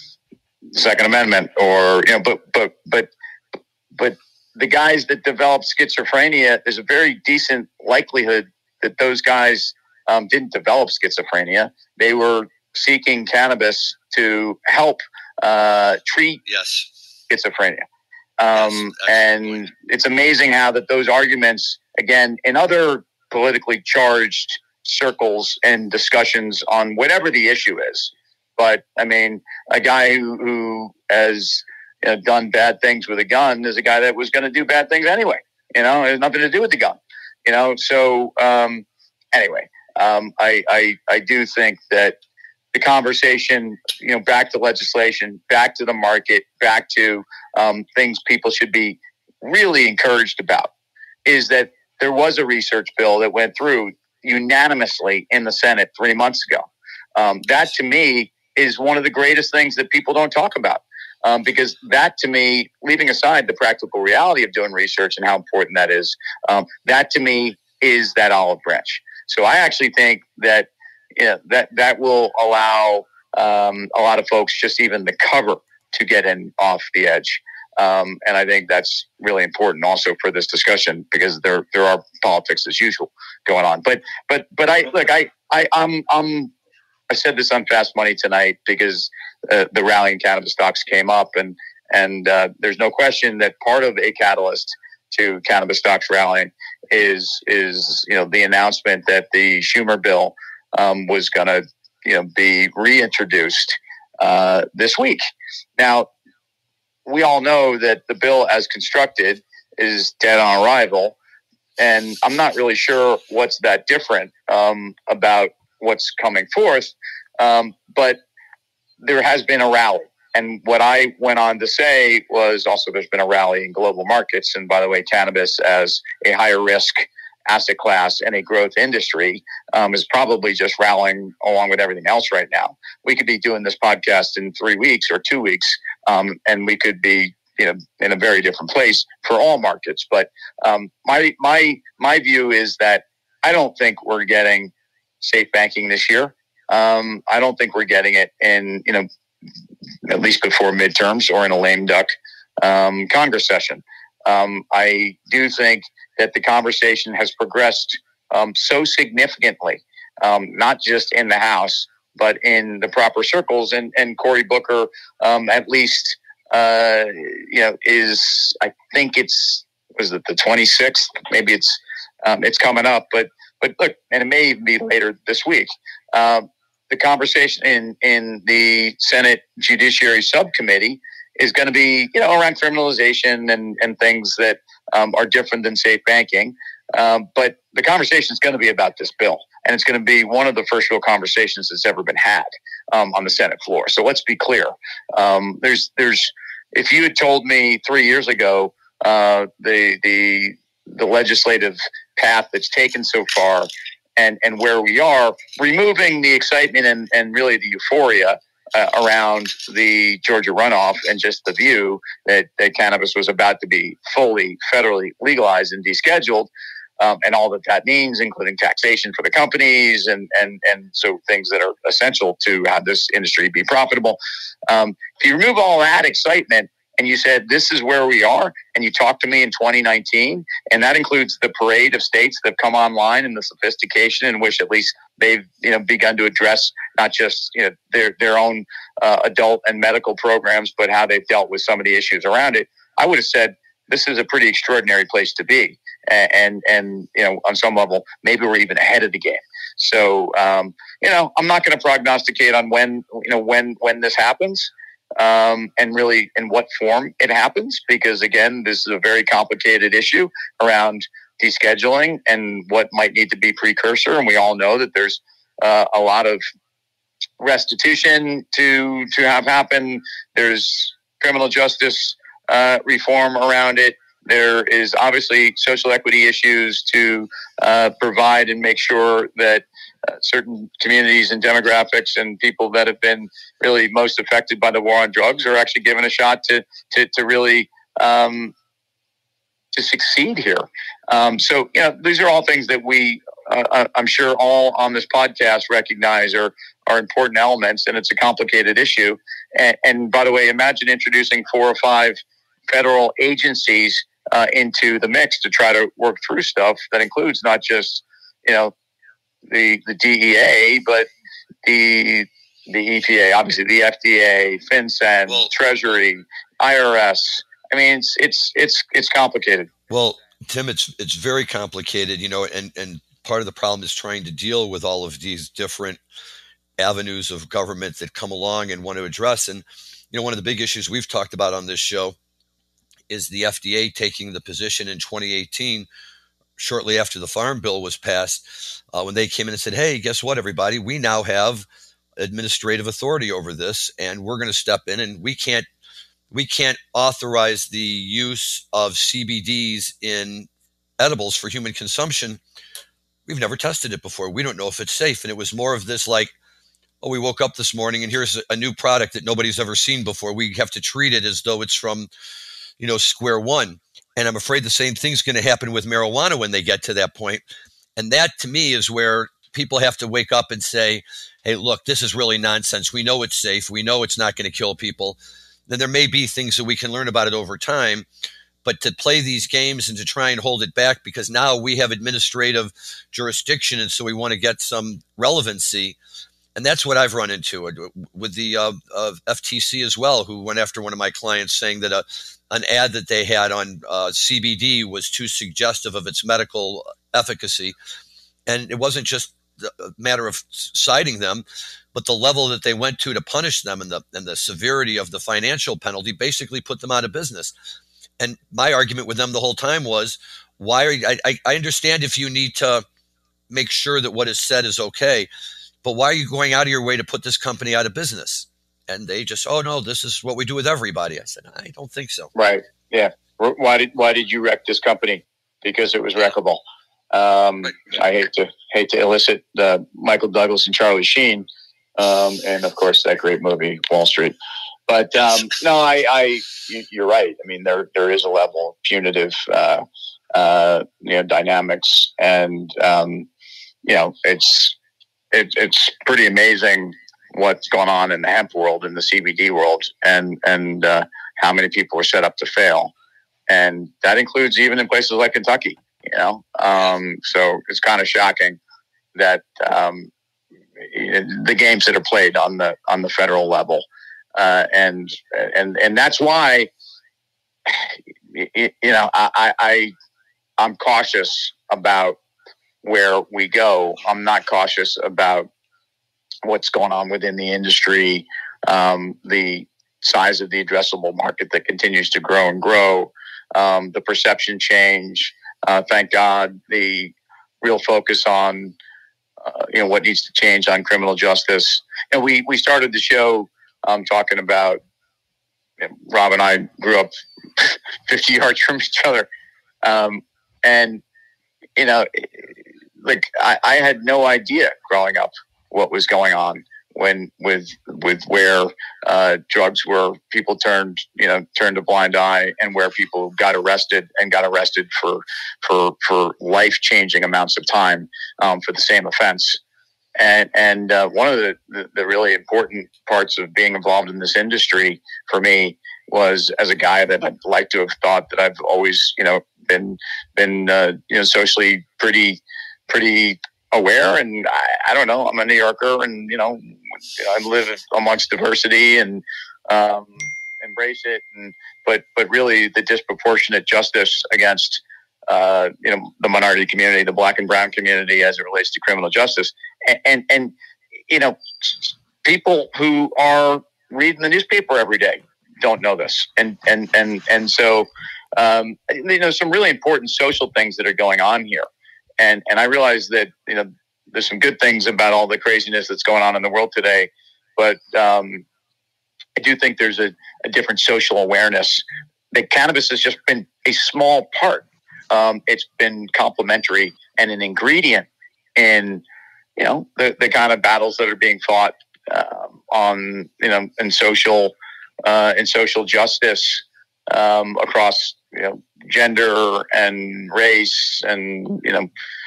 Second Amendment or, you know, but, but, but, but the guys that develop schizophrenia, there's a very decent likelihood that those guys um, didn't develop schizophrenia. They were seeking cannabis to help uh, treat yes. schizophrenia. Um, yes, and it's amazing how that those arguments, again, in other politically charged circles and discussions on whatever the issue is. But I mean, a guy who, who has you know, done bad things with a gun is a guy that was going to do bad things anyway. You know, it has nothing to do with the gun. You know, so um, anyway, um, I, I I do think that the conversation, you know, back to legislation, back to the market, back to um, things people should be really encouraged about, is that there was a research bill that went through unanimously in the Senate three months ago. Um, that to me is one of the greatest things that people don't talk about. Um, because that to me, leaving aside the practical reality of doing research and how important that is, um, that to me is that olive branch. So I actually think that you know, that that will allow um, a lot of folks just even the cover to get in off the edge. Um, and I think that's really important also for this discussion because there there are politics as usual going on. But but but I look I I I'm I'm I said this on Fast Money tonight because uh, the rally in cannabis stocks came up and and uh, there's no question that part of a catalyst to cannabis stocks rallying is is you know the announcement that the Schumer bill um, was going to you know be reintroduced uh, this week. Now we all know that the bill as constructed is dead on arrival, and I'm not really sure what's that different um, about what's coming forth, um, but there has been a rally. And what I went on to say was also there's been a rally in global markets. And by the way, cannabis as a higher risk asset class and a growth industry um, is probably just rallying along with everything else right now. We could be doing this podcast in three weeks or two weeks, um, and we could be you know, in a very different place for all markets. But um, my my my view is that I don't think we're getting safe banking this year. Um, I don't think we're getting it in, you know, at least before midterms or in a lame duck um, Congress session. Um, I do think that the conversation has progressed um, so significantly, um, not just in the House, but in the proper circles. And, and Cory Booker, um, at least, uh, you know, is, I think it's, was it the twenty-sixth? Maybe it's, um, it's coming up, but, but look, and it may even be later this week. Um, the conversation in, in the Senate Judiciary Subcommittee is going to be, you know, around criminalization and, and things that um, are different than safe banking. Um, but the conversation is going to be about this bill. And it's going to be one of the first real conversations that's ever been had um, on the Senate floor. So let's be clear. Um, there's, there's, if you had told me three years ago, uh, the, the, the legislative path that's taken so far and, and where we are, removing the excitement and, and really the euphoria uh, around the Georgia runoff and just the view that, that cannabis was about to be fully federally legalized and descheduled, um, and all that that means, including taxation for the companies and and and so things that are essential to have this industry be profitable. Um, if you remove all that excitement and you said, this is where we are, and you talked to me in twenty nineteen, and that includes the parade of states that have come online and the sophistication in which at least they've, you know, begun to address not just, you know, their, their own uh, adult and medical programs, but how they've dealt with some of the issues around it, I would have said, this is a pretty extraordinary place to be. And, and, and you know, on some level, maybe we're even ahead of the game. So, um, you know, I'm not going to prognosticate on when, you know, when, when this happens. Um, and really in what form it happens, because again, this is a very complicated issue around descheduling and what might need to be precursor. And we all know that there's uh, a lot of restitution to to have happen. There's criminal justice uh, reform around it. There is obviously social equity issues to uh, provide and make sure that uh, certain communities and demographics and people that have been really most affected by the war on drugs are actually given a shot to to, to really um, to succeed here. Um, so, you know, these are all things that we, uh, I'm sure all on this podcast recognize are, are important elements, and it's a complicated issue. And, and by the way, imagine introducing four or five federal agencies uh, into the mix to try to work through stuff that includes not just, you know, the the D E A, but the the E P A, obviously the F D A, FinCEN, well, Treasury, I R S. I mean, it's it's it's it's complicated. Well, Tim, it's it's very complicated, you know, and and part of the problem is trying to deal with all of these different avenues of government that come along and want to address. And you know, one of the big issues we've talked about on this show is the F D A taking the position in twenty eighteen, shortly after the Farm Bill was passed, uh, when they came in and said, hey, guess what, everybody? We now have administrative authority over this, and we're going to step in, and we can't we can't authorize the use of C B Ds in edibles for human consumption. We've never tested it before. We don't know if it's safe. And it was more of this like, oh, we woke up this morning and here's a new product that nobody's ever seen before. We have to treat it as though it's from, you know, square one. And I'm afraid the same thing's going to happen with marijuana when they get to that point. And that, to me, is where people have to wake up and say, hey, look, this is really nonsense. We know it's safe. We know it's not going to kill people. Then there may be things that we can learn about it over time. But to play these games and to try and hold it back because now we have administrative jurisdiction, and so we want to get some relevancy. And that's what I've run into with the uh, uh, F T C as well, who went after one of my clients saying that a, an ad that they had on uh, C B D was too suggestive of its medical efficacy. And it wasn't just a matter of citing them, but the level that they went to to punish them and the, and the severity of the financial penalty basically put them out of business. And my argument with them the whole time was, why are you, I, I understand if you need to make sure that what is said is okay, but why are you going out of your way to put this company out of business? And they just, oh no, this is what we do with everybody. I said, I don't think so. Right. Yeah. Why did why did you wreck this company? Because it was wreckable. Um, I hate to hate to elicit uh, Michael Douglas and Charlie Sheen, um, and of course that great movie Wall Street. But um, no, I, I, you're right. I mean, there there is a level of punitive, uh, uh, you know, dynamics, and um, you know, it's it, it's pretty amazing what's going on in the hemp world, in the C B D world, and and uh, how many people are set up to fail, and that includes even in places like Kentucky. You know, um, so it's kind of shocking that um, the games that are played on the on the federal level. Uh, and and and that's why, you know, I, I I'm cautious about where we go. I'm not cautious about what's going on within the industry, um, the size of the addressable market that continues to grow and grow, um, the perception change. Uh, thank God, the real focus on uh, you know what needs to change on criminal justice. And we we started the show. I'm talking about, you know, Rob and I grew up fifty yards from each other. Um, and, you know, like I, I had no idea growing up what was going on when with with where uh, drugs were, people turned you know turned a blind eye, and where people got arrested and got arrested for for for life changing amounts of time um, for the same offense. And and uh, one of the, the the really important parts of being involved in this industry for me was, as a guy that I'd like to have thought that I've always you know been been uh, you know socially pretty pretty aware, and I, I don't know, I'm a New Yorker, and you know I live amongst diversity and um, embrace it, and but but really the disproportionate justice against uh, you know the minority community, the black and brown community, as it relates to criminal justice, and and, and you know people who are reading the newspaper every day don't know this, and and and and so um, you know some really important social things that are going on here. And and I realize that you know there's some good things about all the craziness that's going on in the world today, but um, I do think there's a, a different social awareness that cannabis has just been a small part. Um, it's been complementary and an ingredient in you know the, the kind of battles that are being fought um, on you know in social uh, in social justice um, across you know gender and race and you know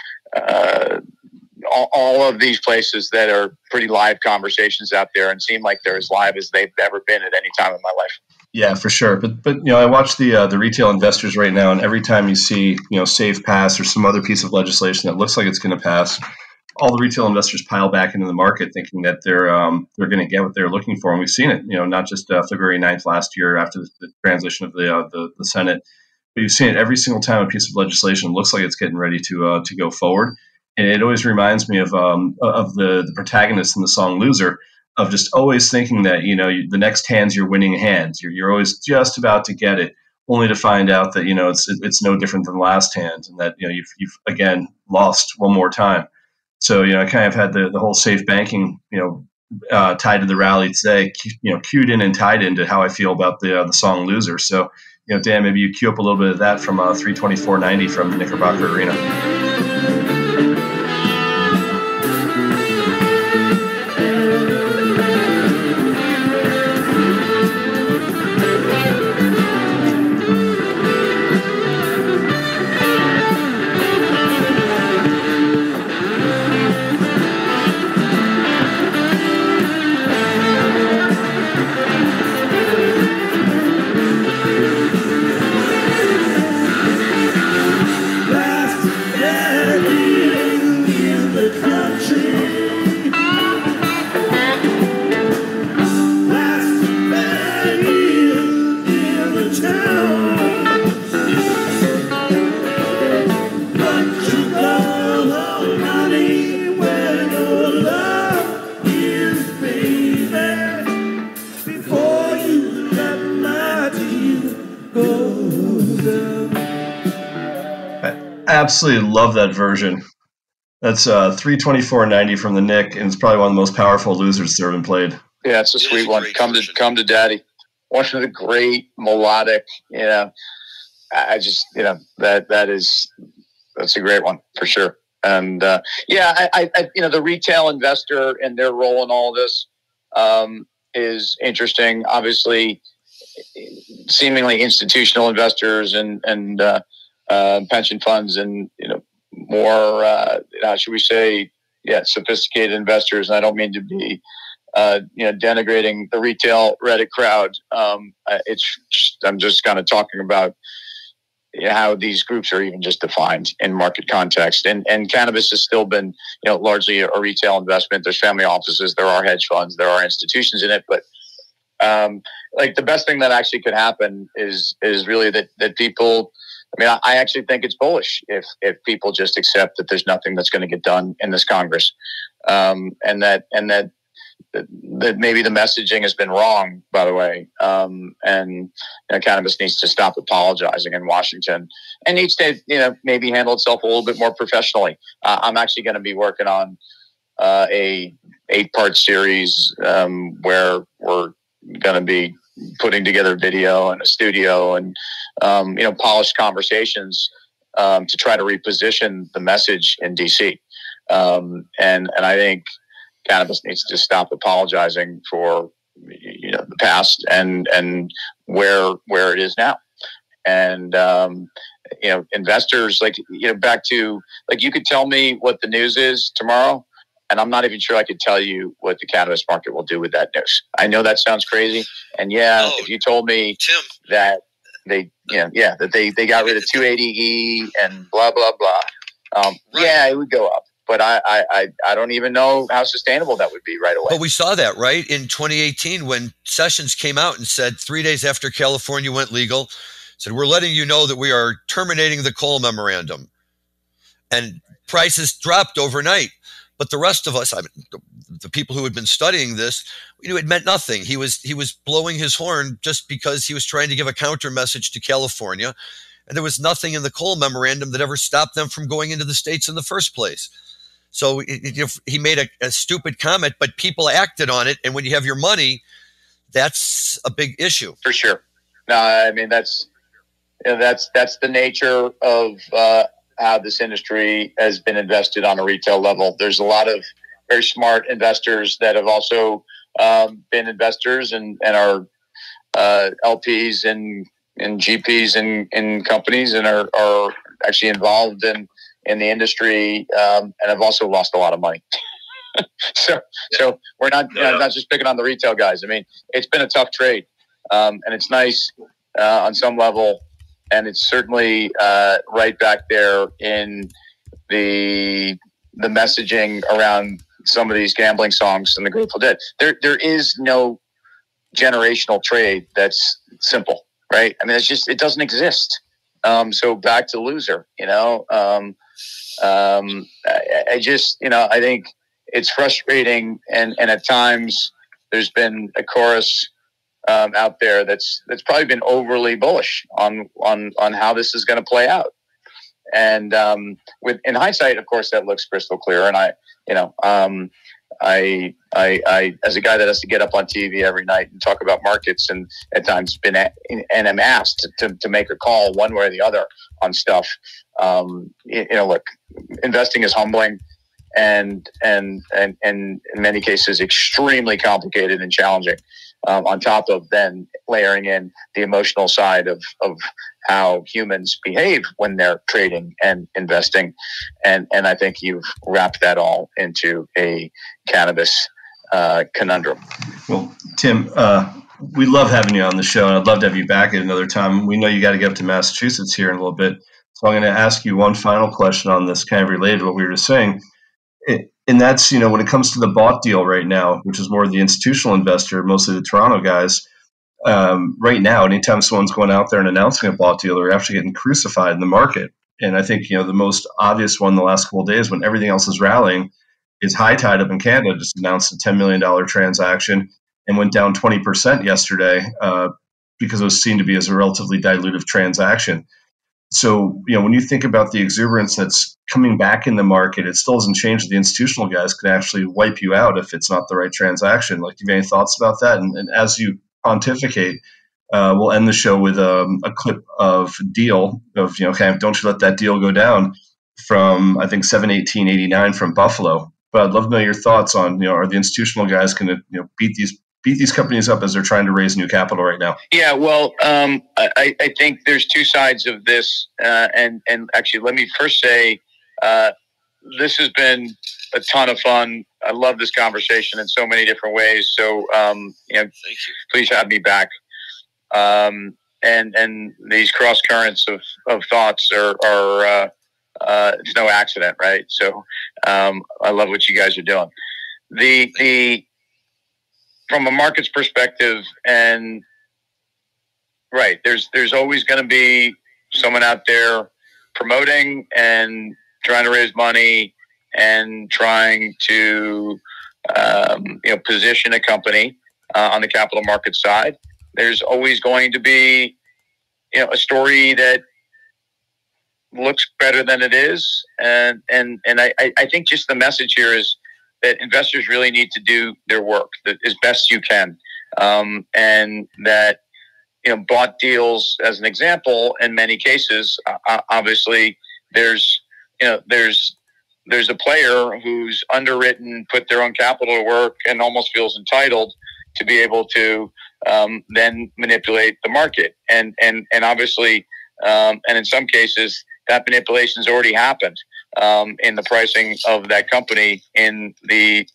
uh, all, all of these places that are pretty live conversations out there and seem like they're as live as they've ever been at any time in my life. Yeah, for sure. But but you know, I watch the uh, the retail investors right now, and every time you see you know SAFE pass or some other piece of legislation that looks like it's going to pass, all the retail investors pile back into the market, thinking that they're um, they're going to get what they're looking for. And we've seen it, you know, not just uh, February ninth last year after the, the transition of the, uh, the the Senate, but you've seen it every single time a piece of legislation looks like it's getting ready to uh, to go forward. And it always reminds me of um, of the the protagonist in the song "Loser," of just always thinking that you know you, the next hand's your winning hand. You're you're always just about to get it, only to find out that you know it's it's no different than the last hand, and that you know you've you've again lost one more time. So, you know, I kind of had the, the whole safe banking, you know, uh, tied to the rally today, you know, cued in and tied into how I feel about the uh, the song "Loser." So, you know, Dan, maybe you cue up a little bit of that from uh, three twenty-four ninety from Knickerbocker Arena. Absolutely love that version. That's uh, three twenty-four ninety from the Nick, and it's probably one of the most powerful losers that ever been played. Yeah, it's a sweet one. Come to come to Daddy. One of the great melodic. You know, I just you know that that is that's a great one for sure. And uh, yeah, I, I you know the retail investor and their role in all this um, is interesting. Obviously, seemingly institutional investors and and uh, uh, pension funds and you know more uh, how should we say yeah sophisticated investors. And I don't mean to be uh, you know denigrating the retail Reddit crowd. Um, it's just, I'm just kind of talking about how these groups are even just defined in market context. And and cannabis has still been, you know, largely a retail investment. There's family offices, there are hedge funds, there are institutions in it. But um, like the best thing that actually could happen is is really that that people. I mean, I, I actually think it's bullish if if people just accept that there's nothing that's going to get done in this Congress, um, and that and that. that maybe the messaging has been wrong, by the way, um, and you know, cannabis needs to stop apologizing in Washington and needs to, you know, maybe handle itself a little bit more professionally. Uh, I'm actually going to be working on uh, a eight-part series um, where we're going to be putting together video and a studio and um, you know polished conversations um, to try to reposition the message in D C. Um, and and I think. cannabis needs to stop apologizing for, you know, the past and and where where it is now. And um, you know, investors, like, you know, back to, like, you could tell me what the news is tomorrow, and I'm not even sure I could tell you what the cannabis market will do with that news. I know that sounds crazy, and yeah, Oh, if you told me Tim, that they, you know, yeah, that they they got rid of two eighty E and blah blah blah, um, Right. yeah, it would go up. But I, I, I, I don't even know how sustainable that would be right away. but we saw that, right, in twenty eighteen when Sessions came out and said, three days after California went legal, said, we're letting you know that we are terminating the Cole memorandum. And prices dropped overnight. But the rest of us, I mean, the, the people who had been studying this, we knew it meant nothing. He was he was blowing his horn just because he was trying to give a counter message to California. And there was nothing in the Cole memorandum that ever stopped them from going into the states in the first place. So it, it, he made a, a stupid comment, but people acted on it. And when you have your money, that's a big issue. For sure. No, I mean, that's, you know, that's, that's the nature of uh, how this industry has been invested on a retail level. There's a lot of very smart investors that have also um, been investors and, and are uh, L Ps and, and G Ps in, in companies and are, are actually involved in, in the industry, um, and have also lost a lot of money. so, so we're not, you know, not just picking on the retail guys. I mean, it's been a tough trade, um, and it's nice uh, on some level, and it's certainly uh, right back there in the the messaging around some of these gambling songs and the Grateful Dead. There, there is no generational trade that's simple, right? I mean, it's just, it doesn't exist. Um, so back to loser, you know. Um, um, I, I just, you know, I think it's frustrating, and, and at times there's been a chorus um, out there that's that's probably been overly bullish on on on how this is going to play out. And um, with in hindsight, of course, that looks crystal clear. And I, you know, um, I, I, I, as a guy that has to get up on T V every night and talk about markets, and at times been at, and I'm asked to, to, to make a call one way or the other on stuff. Um, you, you know, look, investing is humbling, and and and and in many cases extremely complicated and challenging. Um, on top of then layering in the emotional side of of how humans behave when they're trading and investing. And, and I think you've wrapped that all into a cannabis uh, conundrum. Well, Tim, uh, we love having you on the show, and I'd love to have you back at another time. We know you got to get up to Massachusetts here in a little bit. So I'm going to ask you one final question on this, kind of related to what we were just saying. It, and that's, you know, when it comes to the bought deal right now, which is more the institutional investor, mostly the Toronto guys, Um, right now, anytime someone's going out there and announcing a bought deal, they're actually getting crucified in the market. And I think, you know, the most obvious one the last couple of days when everything else is rallying is High Tide up in Canada just announced a ten million dollars transaction and went down twenty percent yesterday uh, because it was seen to be as a relatively dilutive transaction. So, you know, when you think about the exuberance that's coming back in the market, it still doesn't change that the institutional guys can actually wipe you out if it's not the right transaction. Like, do you have any thoughts about that? And, and as you pontificate, uh, we'll end the show with um, a clip of deal of, you know, kind of don't you let that deal go down from, I think, seven eighteen eighty-nine from Buffalo. But I'd love to know your thoughts on, you know, are the institutional guys going to, you know, beat these beat these companies up as they're trying to raise new capital right now? Yeah, well, um, I, I think there's two sides of this. Uh, and, and actually, let me first say, uh, this has been a ton of fun. I love this conversation in so many different ways. So, um, you know, Thank you. please have me back. Um, and, and these cross currents of, of thoughts are, are, uh, uh, it's no accident, right? So, um, I love what you guys are doing. The, the, from a market's perspective, and right, there's, there's always going to be someone out there promoting and trying to raise money and trying to, um, you know, position a company uh, on the capital market side. There's always going to be, you know, a story that looks better than it is, and and and I, I think just the message here is that investors really need to do their work as best you can, um, and that, you know, bought deals, as an example, in many cases, uh, obviously there's, you know, there's there's a player who's underwritten, put their own capital to work, and almost feels entitled to be able to um, then manipulate the market. And and and obviously, um, and in some cases, that manipulation's already happened um, in the pricing of that company in the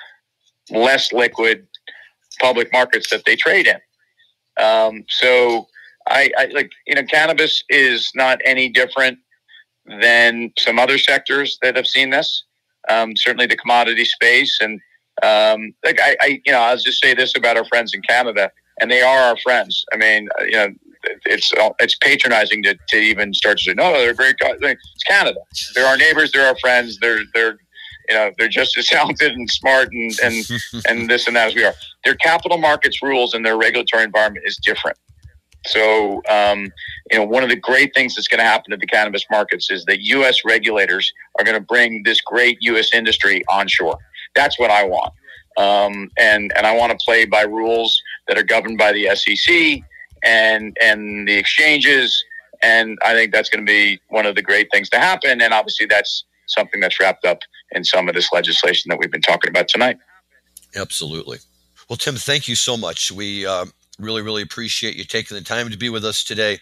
less liquid public markets that they trade in. Um, so I, I like, you know, cannabis is not any different than some other sectors that have seen this. Um, certainly the commodity space. And um, like I, I, you know, I'll just say this about our friends in Canada, and they are our friends. I mean, you know, it's it's patronizing to, to even start to say, no, they're great guys. It's Canada. They're our neighbors. They're our friends. They're they're you know they're just as talented and smart and and and this and that as we are. Their capital markets rules and their regulatory environment is different. So um, you know, one of the great things that's going to happen to the cannabis markets is that U S regulators are going to bring this great U S industry onshore. That's what I want, um, and and I want to play by rules that are governed by the S E C. And and the exchanges, and I think that's going to be one of the great things to happen. And obviously, that's something that's wrapped up in some of this legislation that we've been talking about tonight. Absolutely. Well, Tim, thank you so much. We uh, really, really appreciate you taking the time to be with us today.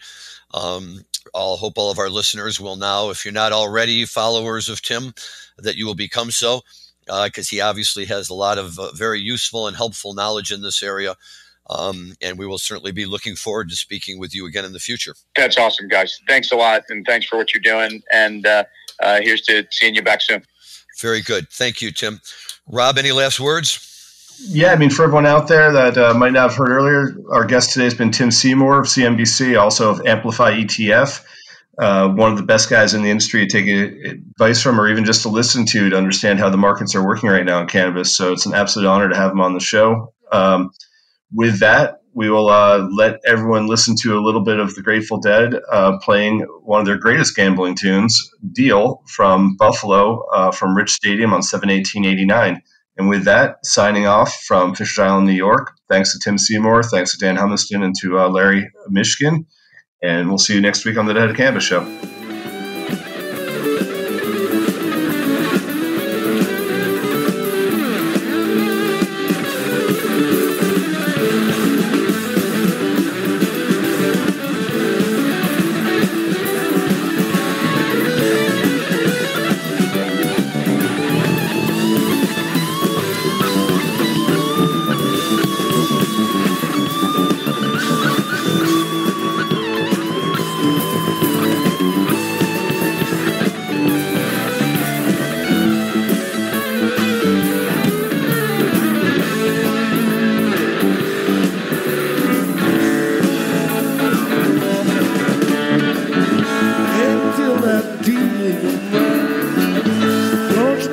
Um, I'll hope all of our listeners will now, if you're not already followers of Tim, that you will become so, because uh, he obviously has a lot of uh, very useful and helpful knowledge in this area. Um, and we will certainly be looking forward to speaking with you again in the future. That's awesome, guys. Thanks a lot, and thanks for what you're doing. And uh, uh, here's to seeing you back soon. Very good. Thank you, Tim. Rob, any last words? Yeah, I mean, for everyone out there that uh, might not have heard earlier, our guest today has been Tim Seymour of C N B C, also of Amplify E T F, uh, one of the best guys in the industry to take advice from or even just to listen to to understand how the markets are working right now in cannabis. So it's an absolute honor to have him on the show. Um, With that, we will uh, let everyone listen to a little bit of the Grateful Dead uh, playing one of their greatest gambling tunes, Deal, from Buffalo, uh, from Rich Stadium on seven eighteen eighty-nine. And with that, signing off from Fishers Island, New York. Thanks to Tim Seymour, thanks to Dan Humiston, and to uh, Larry Mishkin. And we'll see you next week on the Dead of Cannabis Show.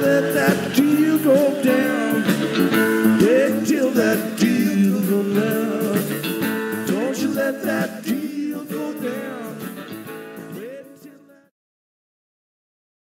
That deal go now.